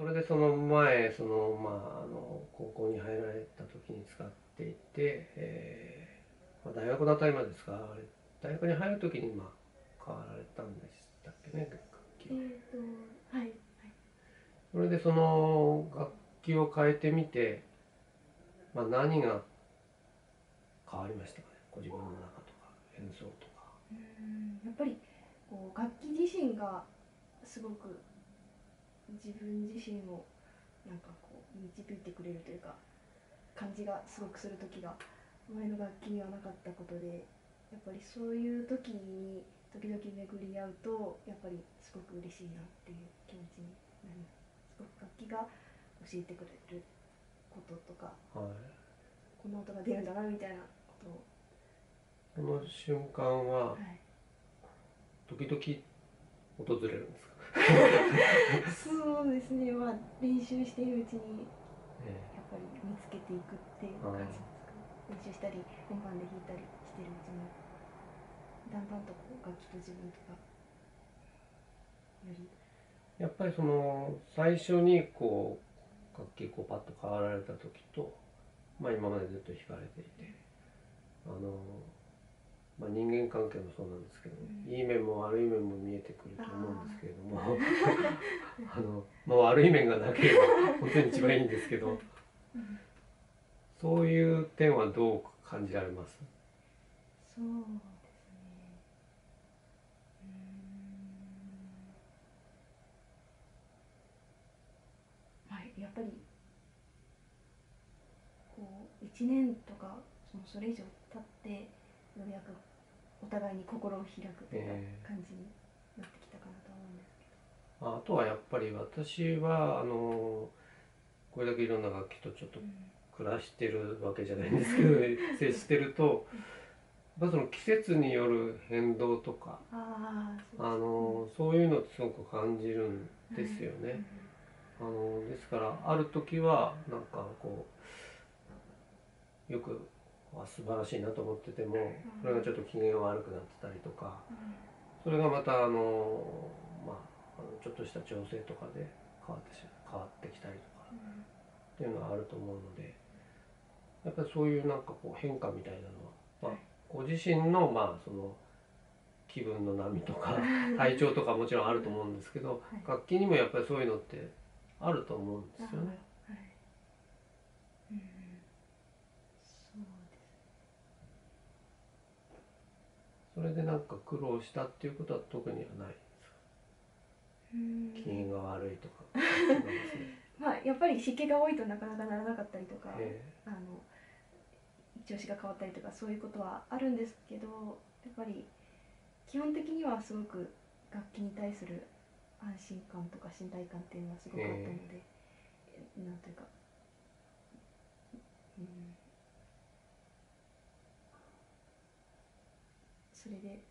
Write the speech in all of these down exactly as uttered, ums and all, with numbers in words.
それでその前そのまああの高校に入られた時に使っていて、えーまあ、大学のタイまで使われ大学に入る時にまあ買われたんでしたっけね、楽器えは。 ーと、はい、はい。 それでその楽器を変えてみて、まあ、何が変わりましたかね、ご自分の中とか演奏とか。 うーん、やっぱりこう楽器自身がすごく自分自身をなんかこう導いてくれるというか感じがすごくする時が前の楽器にはなかったことで、やっぱりそういう時に時々巡り合うとやっぱりすごく嬉しいなっていう気持ちになります。すごく楽器が教えてくれることとか、 はい、 この音が出るんだなみたいなことを、 その瞬間ははい、 時々訪れるんですか？ そうですね、まあ練習しているうちにえやっぱり見つけていくっていうえ、はい。 感じですかね。練習したり本番で弾いたりしてるうちにだんだんとこう楽器と自分とかより、 やっぱりその最初にこう楽器こうパッと変わられた時と、まあ、今までずっと弾かれていて、あの、まあ、人間関係もそうなんですけど、 うん、 いい面も悪い面も見えてくるあと思うんですけれどもあ、 あの、まあ、悪い面がなければ本当に一番いいんですけど、 うん、 そういう点はどう感じられます？ そうですね。うーん、はい、やっぱりこういちねんとかそのそれ以上経ってようやくお互いに心を開くというかえ感じになってきたかなとは思うんですーあとはやっぱり私はあのこれだけいろんな楽器とちょっとけど、 暮らしてるわけじゃないんですけど接してると、やっぱその季節による変動とか、 うん、ああ、そうあです。うん、 のそういうのってすごく感じるんはい、 ですよね。 うん、 あのですからある時はなんかこうよくあ素晴らしいなと思ってても、それがちょっと機嫌が悪くなってたりとか、 うん、 それがまたあのまああのちょっとした調整とかで変わってし変わってきたりとかうん、 っていうのはあると思うので、やっぱりそういうなんかこう変化みたいなのは、まあ、 はい、 ご自身のまあその気分の波とか体調とかもちろんあると思うんですけど、 はい、 楽器にもやっぱりそういうのってあると思うんであすよね。 あ、はい、うん、そうです。 それでなんか苦労したっていうことは特にはないですか？ うー機嫌ん、 が悪いとか違いますね。 まあやっぱり湿気が多いとなかなかならなかったりとか、 えあの調子が変わったりとかそういうことはあるんですけど、やっぱり基本的にはすごく楽器に対する安心感とか信頼感っていうのはすー、 ごくあったのえで、なんというか、うん、それで、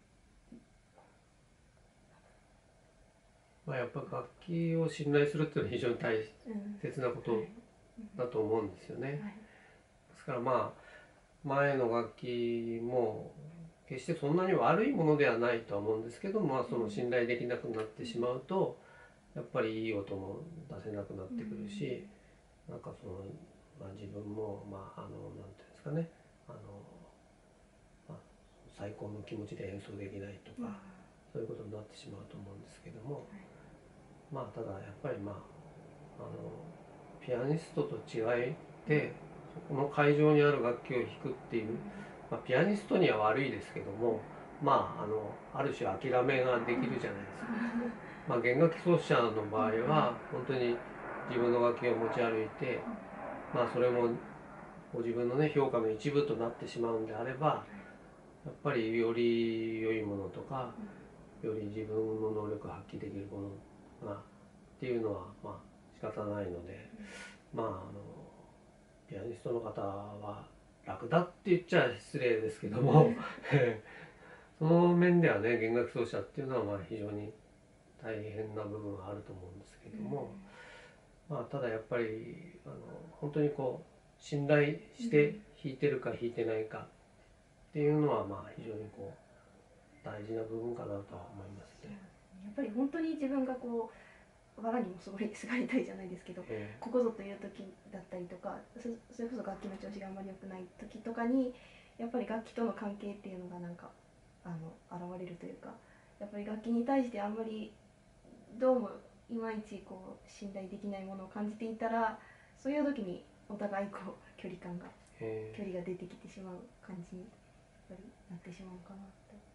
ーまあ、やっぱ楽器を信頼するっていうのは非常に大うん、 切なこはい、 とだと思うんですよね。 はい、 ですからまあ前の楽器も決してそんなに悪いものではないとは思うんですけど、まあ、そのうん、 信頼できなくなってしまうとやっぱりいい音も出せなくなっうてくるん、 し、なんかその、まあ、自分もまああのなんていうんですかね、あの、まあ、最高の気持ちで演奏できないとうん、はかそういうことになってしまうと思うんですけども、 い、 まあただやっぱりまああのピアニストと違いでそこの会場にある楽器を弾くっていう、まあ、ピアニストには悪いですけども、まああのある種諦めができるじゃないですか。まあ、弦楽器奏者の場合は本当に自分の楽器を持ち歩いて、まあ、それもご自分のね評価の一部となってしまうんであれば、やっぱりより良いものとかより自分の能力を発揮できるものがっていうのはまあ仕方ないので、まああのピアニストの方は楽だって言っちゃ失礼ですけどもその面ではね弦楽奏者っていうのはまあ非常に大変な部分はあると思うんですけども、まあただやっぱりあの本当にこう信頼して弾いてるか弾いてないかっていうのはまあ非常にこう大事な部分かなとは思いますね。 やっぱり本当に自分がこ藁にもすごいすがりたいじゃないですけど、 えここぞという時だったりとか、そそれこそ楽器の調子があんまり良くない時とかにやっぱり楽器との関係っていうのがなんかあの現れるというか、やっぱり楽器に対してあんまりどうもいまいちこう信頼できないものを感じていたら、そういう時にお互いこう距離感がえ距離が出てきてしまう感じにやっぱりなってしまうかなって。